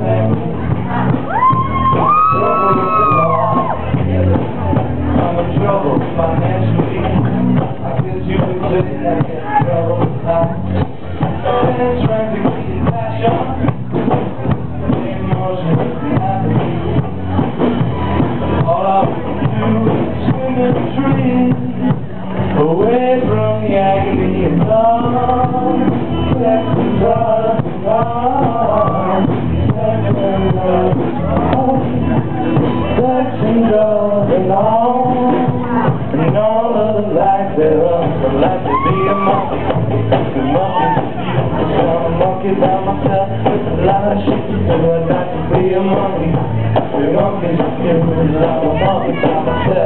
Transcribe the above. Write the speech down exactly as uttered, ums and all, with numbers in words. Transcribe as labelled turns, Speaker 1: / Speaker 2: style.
Speaker 1: I'm in trouble financially. I guess you could say that I'm in trouble. I'm trying to get your passion. The emotion is happy. All I want to do is swim in the trees, away from the agony and love. Sex and drugs and love. Sex and drugs and love. Sex and drugs and all. And all of the life thereof. I'd like to be a monkey. The monkey's beautiful. So I'm a monkey by myself with a lot of shit to do. I'd like to be a monkey. The monkey's beautiful. I'm a monkey by myself.